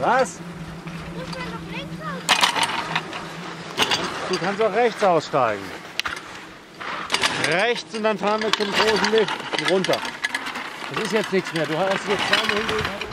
Was? Du kannst auch rechts aussteigen. Rechts und dann fahren wir zum großen Lift runter. Das ist jetzt nichts mehr. Du hast jetzt 2 Minuten.